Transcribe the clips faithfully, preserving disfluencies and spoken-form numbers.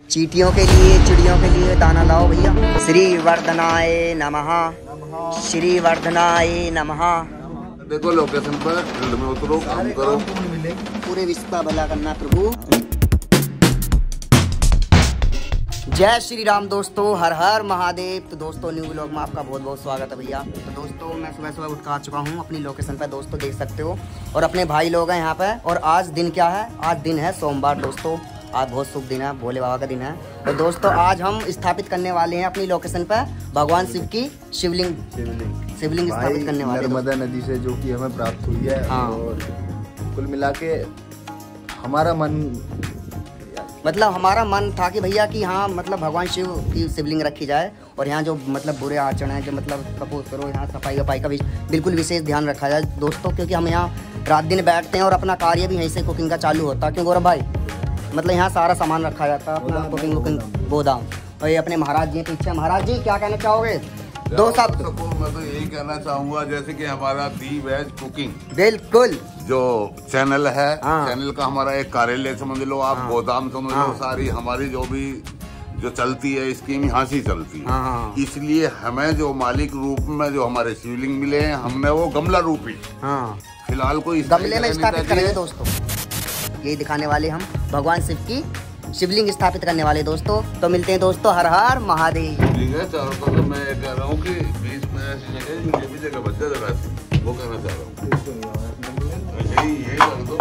चींटियों के लिए, चिड़ियों के लिए दाना लाओ भैया। श्री वर्धनाय नमः, श्री वर्धनाय नमः। देखो लोकेशन पर फील्ड में उतरो, काम करो, पूरे विश्व का भला करना प्रभु। जय श्री राम दोस्तों, हर हर महादेव। तो दोस्तों न्यू व्लॉग में आपका बहुत बहुत स्वागत है भैया। तो दोस्तों मैं सुबह सुबह उठ कर आ चुका हूँ अपनी लोकेशन पे, दोस्तों देख सकते हो। और अपने भाई लोग हैं यहाँ पे। और आज दिन क्या है? आज दिन है सोमवार दोस्तों। आज बहुत शुभ दिन है, भोले बाबा का दिन है। तो दोस्तों आज हम स्थापित करने वाले हैं अपनी लोकेशन पे भगवान शिव की शिवलिंग शिवलिंग शिवलिंग स्थापित करने वाले हैं नर्मदा नदी से, जो कि हमें प्राप्त हुई है। हाँ। और कुल मिला के हमारा मन, मतलब हमारा मन था कि भैया कि हाँ मतलब भगवान शिव की शिवलिंग रखी जाए। और यहाँ जो मतलब बुरे आचरण है, जो मतलब सपोज करो यहाँ सफाई वफाई का भी बिल्कुल विशेष ध्यान रखा जाए दोस्तों। क्योंकि हम यहाँ रात दिन बैठते हैं और अपना कार्य भी यहीं से कुकिंग का चालू होता है। क्यों गौरव भाई? मतलब यहाँ सारा सामान रखा जाता है अपना कुकिंग वुकिंग गोदाम। और ये अपने महाराज जी पीछे। महाराज जी क्या कहना चाहोगे? दो शब्द। मैं तो यही कहना चाहूंगा, जैसे कि हमारा दी वेज कुकिंग बिल्कुल जो चैनल है, हाँ। चैनल का हमारा एक कार्यालय समझ लो आप, हाँ। गोदाम समझ लो। सारी हमारी जो भी जो चलती है स्कीम यहाँ से चलती है। हाँ। इसलिए हमें जो मालिक रूप में जो हमारे शिवलिंग मिले हैं, हमने वो गमला रूपी हाँ फिलहाल कोई गमले में स्थापित करेंगे दोस्तों। यही दिखाने वाले हम भगवान शिव की शिवलिंग स्थापित करने वाले दोस्तों। तो मिलते हैं दोस्तों, हर हर महादेव। चारों तरफ मैं कह रहा हूँ कि बीच में ऐसी जगह ये भी जगह बच जाए, जगह वो कहना चाह रहा हूँ। यही यही कर दो,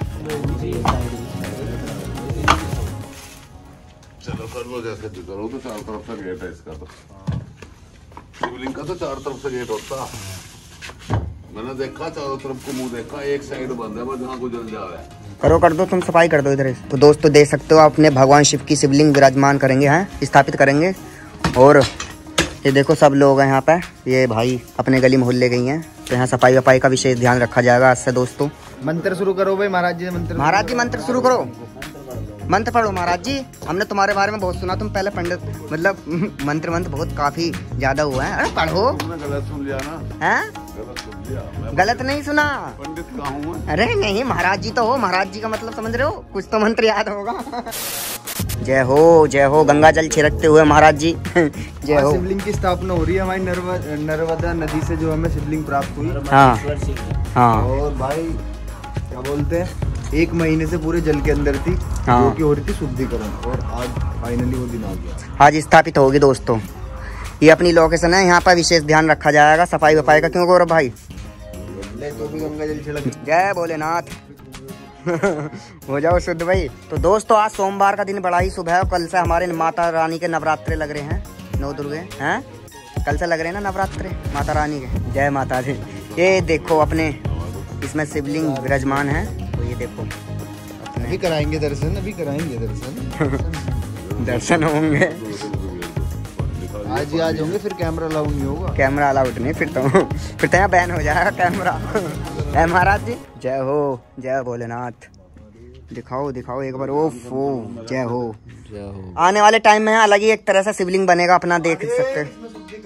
चलो कर लो जैसे भी करो। तो चारों तरफ से गेट है इसका, तो शिवलिंग का तो चारों तरफ से गेट होता। मैंने देखा चारों तरफ को मुंह देखा, एक साइड बंद है बस, जहाँ गुजर जा रहा है। करो कर दो, तुम सफाई कर दो इधर। तो दोस्तों देख सकते हो अपने भगवान शिव की शिवलिंग विराजमान करेंगे, हैं स्थापित करेंगे। और ये देखो सब लोग हैं यहाँ पे। ये भाई अपने गली मोहल्ले गई हैं, तो यहाँ सफाई वफाई का विशेष ध्यान रखा जाएगा आज से दोस्तों। मंत्र शुरू करो भाई। महाराज जी मंत्र महाराज जी मंत्र शुरू करो, मंत्र पढ़ो। महाराज जी हमने तुम्हारे बारे में बहुत सुना, तुम पहले पंडित मतलब मंत्र मंत्र बहुत काफी ज्यादा हुआ है। अरे पढ़ो। गलत सुन लिया ना? हैं? गलत सुन लिया। गलत नहीं सुना। पंडित कहाँ हूँ? अरे नहीं, महाराज जी तो हो। महाराज जी का मतलब समझ रहे हो? कुछ तो मंत्र याद होगा। जय हो जय हो, गंगा जल छिड़कते हुए महाराज जी जय हो। शिवलिंग की स्थापना हो रही है हमारी नर्मदा नर्मदा नदी से, जो हमें शिवलिंग प्राप्त हुई। हाँ हाँ। और भाई क्या बोलते हैं, एक महीने से पूरे जल के अंदर थी। हाँ। जो कि हो रही थी शुद्धिकरण, और आज फाइनली वो दिन आ गया। आज स्थापित होगी दोस्तों। ये अपनी लोकेशन है, यहाँ पर विशेष ध्यान रखा जाएगा सफाई वफाई का। क्यों गौरव भाई? ले तो भी गंगा जल छिड़क। जय भोलेनाथ हो जाओ शुद्ध भाई। तो दोस्तों आज सोमवार का दिन बड़ा ही शुभ है। कल से हमारे माता रानी के नवरात्रे लग रहे हैं, नौ दुर्गे हैं। कल से लग रहे हैं ना नवरात्रे माता रानी के। जय माता दी। ये देखो अपने इसमें शिवलिंग विराजमान है। तो ये देखो अभी कराएंगे दर्शन, अभी कराएंगे दर्शन दर्शन होंगे आज ही आज होंगे, फिर कैमरा अलाउड नहीं होगा। कैमरा अलाउड नहीं, फिर तो फिर तो यहाँ बैन हो जाएगा कैमरा। है महाराज जी। जय हो जय भोलेनाथ। दिखाओ दिखाओ एक बार। ओफ ओ जय हो जय हो। आने वाले टाइम में अलग ही एक तरह से शिवलिंग बनेगा अपना, देख सकते हैं।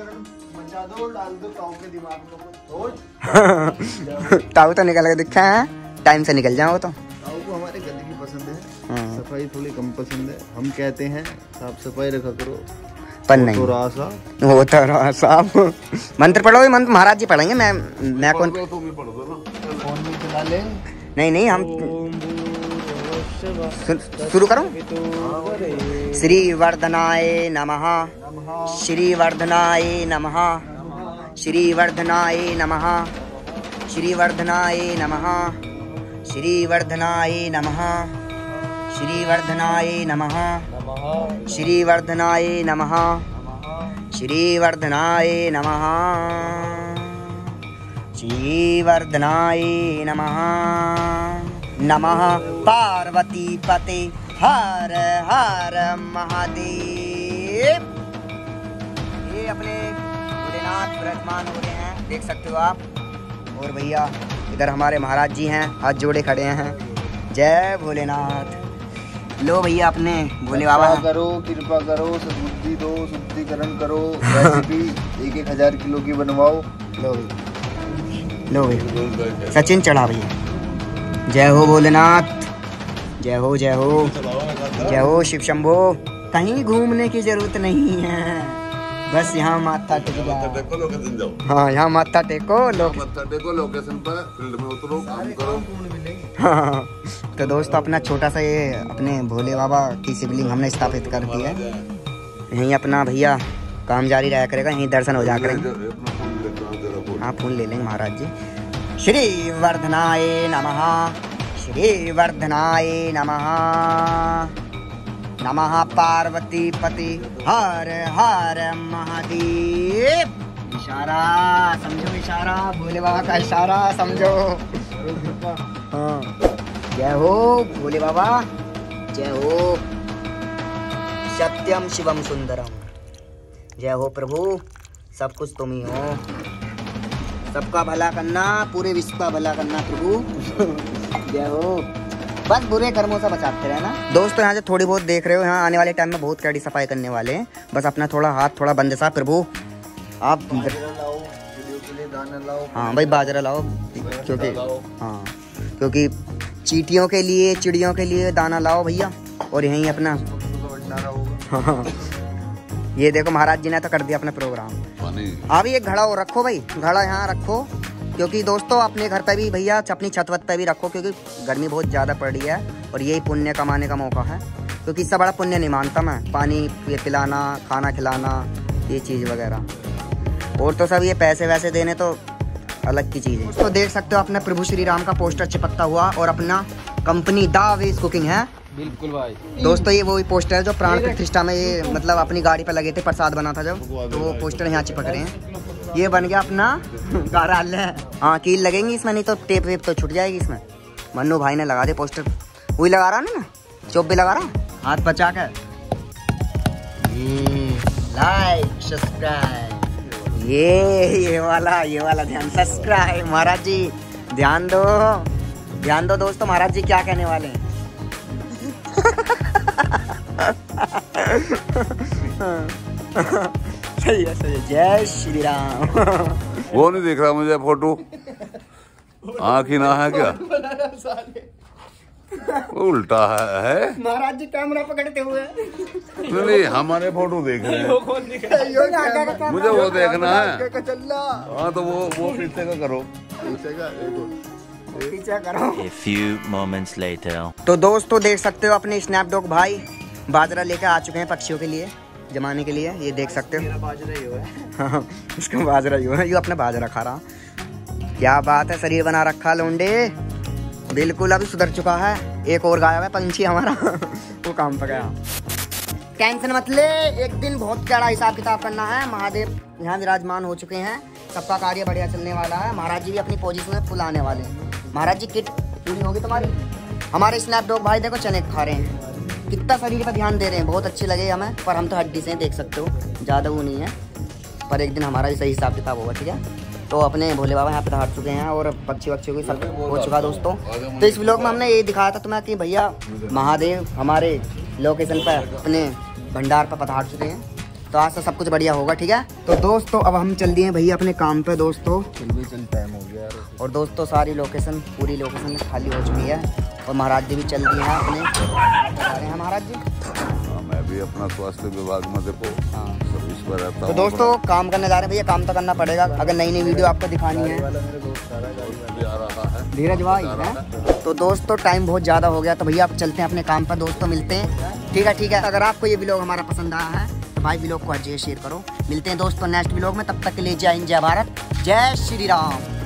ताऊ तो निकल के दिखा है, टाइम से निकल जाओ। तो ताऊ को हमारे गंदगी पसंद है, सफाई थोड़ी कम पसंद है। हम कहते हैं साफ सफाई रखा करो, पर नहीं तो रासा वो तो रहा साहब। मंत्र पढ़ो। मंत्र महाराज जी पढ़ेंगे। मैं मैं कौन? तुम ही पढ़ दो ना। फोन में चला ले। नहीं नहीं हम शुरू करो। श्री वर्धनाय नमः, श्री वर्धनाय नमः, श्री वर्धनाय नमः, श्री वर्धनाय नमः, श्री वर्धनाय नमः, श्री वर्धनाय नमः, श्री वर्धनाय नमः, श्री वर्धनाय नमः, श्री वर्धनाय नमः। नमः पार्वती पते हर हर महादेव। ये अपने भोलेनाथ विराजमान हो रहे हैं, देख सकते हो आप। और भैया इधर हमारे महाराज जी हैं, हाथ जोड़े खड़े हैं। जय भोलेनाथ। लो भैया अपने भोले बाबा करो, कृपा करो, सद्बुद्धि दो, शुद्धिकरण करो। रेसिपी एक एक हजार किलो की बनवाओ। लो लो भैया सचिन चढ़ा भैया। जय हो भोलेनाथ, जय हो जय हो जय हो शिव शंभो। कहीं घूमने की जरूरत नहीं है, बस यहाँ माथा टेक जाओ। देखो लोकेशन जाओ। हाँ यहाँ माथा टेको लोग माथा टेको लोकेशन पर, फील्ड में उतरो, काम करो। हाँ तो दोस्तों अपना छोटा सा ये अपने भोले बाबा की शिवलिंग हमने स्थापित कर दी है। यहीं अपना भैया काम जारी रहा करेगा, यहीं दर्शन हो जा करेंगे। हाँ फूल ले लेंगे महाराज जी। श्री वर्धनाय नमः, श्री वर्धनाय नमः, नमः पार्वती पति हर हर महादेव। इशारा समझो, इशारा भोले बाबा का इशारा समझो। हाँ जय हो भोले बाबा, जय हो। सत्यम शिवम सुंदरम, जय हो प्रभु, सब कुछ तुम ही हो। सबका भला करना, पूरे विश्व का भला करना प्रभु। जय हो। बस बुरे कर्मों से बचाते रहना। दोस्तों यहाँ से थोड़ी बहुत देख रहे हो, यहाँ आने वाले टाइम में बहुत कड़ी सफाई करने वाले हैं। बस अपना थोड़ा हाथ थोड़ा बंद सा प्रभु आप। हाँ भाई बाजरा लाओ, क्योंकि हाँ क्योंकि चींटियों के लिए चिड़ियों के लिए दाना लाओ भैया। और यहीं अपना हाँ ये देखो महाराज जी ने तो कर दिया अपना प्रोग्राम। अभी एक घड़ा और रखो भाई, घड़ा यहाँ रखो, क्योंकि दोस्तों अपने घर पे भी भैया अपनी छत वत पे भी रखो, क्योंकि गर्मी बहुत ज़्यादा पड़ रही है और यही पुण्य कमाने का मौका है। क्योंकि इससे बड़ा पुण्य नहीं मानता मैं, पानी पिलाना, खाना खिलाना, ये चीज़ वगैरह। और तो सब ये पैसे वैसे देने तो अलग की चीज़ है। तो देख सकते हो अपने प्रभु श्री राम का पोस्टर चिपकता हुआ, और अपना कंपनी द वेज कुकिंग है। बिल्कुल भाई दोस्तों ये वही पोस्टर है जो प्राण प्रतिष्ठा में ये मतलब अपनी गाड़ी पे लगे थे, प्रसाद बना था जब, तो वो पोस्टर यहाँ चिपक रहे हैं। ये बन गया अपना कार्यालय। हाँ कील लगेंगी इसमें, नहीं तो टेप वेप तो छूट जाएगी इसमें। मन्नू भाई ने लगा दे पोस्टर, वही लगा रहा ना, चौप भी लगा रहा, हाथ बचा कर। लाइक सब्सक्राइब, ये ये वाला ये वाला ध्यान, सब्सक्राइब। महाराज जी ध्यान दो, ध्यान दो दोस्तों, महाराज जी क्या कहने वाले हैं। सही है, सही है। जय श्री राम। वो नहीं दिख रहा मुझे फोटो, आँख ही ना है क्या? उल्टा है, है? महाराज जी कैमरा पकड़ते हुए नहीं, नहीं हमारे फोटो देख रहे हैं, मुझे वो देखना है। हाँ तो वो वो पीछे का करो, पीछे का पीछे करो। A few moments later. तो दोस्तों देख सकते हो अपने स्नैपडॉग भाई बाजरा लेकर आ चुके हैं पक्षियों के लिए जमाने के लिए। ये देख सकते हो बाजरा ही हुआ है। हाँ इसका बाजरा ही हुआ है, ये अपना बाजरा खा रहा। क्या बात है, शरीर बना रखा लोंडे, बिल्कुल अभी सुधर चुका है। एक और गायब है पंछी हमारा वो काम पर गया। टेंशन मत ले, एक दिन बहुत कड़ा हिसाब किताब करना है। महादेव यहाँ विराजमान हो चुके हैं, सबका कार्य बढ़िया चलने वाला है। महाराज जी भी अपनी पोजीशन में फुल आने वाले हैं। महाराज जी किट पूरी होगी तुम्हारी। हमारे स्नैपडॉग भाई देखो चने खा रहे हैं, कितना शरीर पर ध्यान दे रहे हैं, बहुत अच्छे लगे हमें। पर हम तो हड्डी से देख सकते हो, ज़्यादा वो नहीं है, पर एक दिन हमारा भी सही हिसाब किताब होगा, ठीक है। तो अपने भोले बाबा यहाँ पे हार चुके हैं और पक्षी वक्षी को सब हो चुका दोस्तों। तो इस व्लॉग में हमने ये दिखाया था तुम्हें कि भैया महादेव हमारे लोकेशन पर अपने भंडार पर पधार चुके हैं। तो आज से सब कुछ बढ़िया होगा, ठीक है। तो दोस्तों अब हम चल दिए हैं भैया अपने काम पे दोस्तों। टाइम हो गया और दोस्तों सारी लोकेशन पूरी लोकेशन खाली हो चुकी है और महाराज जी भी चल दिए हैं अपने आ रहे हैं महाराज जी। हाँ, मैं भी अपना स्वास्थ्य विभाग में देखो हाँ सर्विस पर रहता तो हूँ। दोस्तों काम करने जा रहे हैं भैया, काम तो करना पड़ेगा अगर नई नई वीडियो आपको दिखानी है। आ रहा है धीरज भाई है। तो दोस्तों टाइम बहुत ज़्यादा हो गया, तो भैया आप चलते हैं अपने काम पर दोस्तों, मिलते हैं, ठीक है ठीक है। अगर आपको ये व्लॉग हमारा पसंद आया है तो भाई व्लॉग को अच्छे शेयर करो। मिलते हैं दोस्तों नेक्स्ट व्लॉग में, तब तक के लिए जय हिंद, जय भारत, जय श्री राम।